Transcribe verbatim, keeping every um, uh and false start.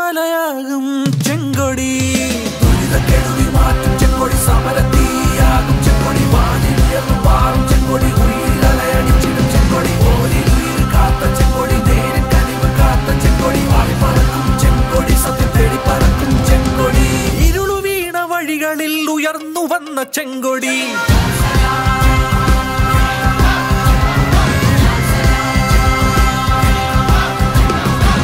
ജ്വാലയാകും ചെങ്കൊടി ദുരിതക്കെടുതി മാറ്റും ചെങ്കൊടി സമരത്തീയാകും ചെങ്കൊടി വാനിലുയർന്നു പാറും ചെങ്കൊടി ഉയരലയടിച്ചിടും ചെങ്കൊടി ഓരിലുയിർ കാത്ത ചെങ്കൊടി നേരിൽ കനിവ് കാത്ത ചെങ്കൊടി വാഴ പറക്കും ചെങ്കൊടി സത്യം തേടി പറക്കും ചെങ്കൊടി ഇരുളു വീണ വഴികളിൽ ഉയർന്നു വന്ന ചെങ്കൊടി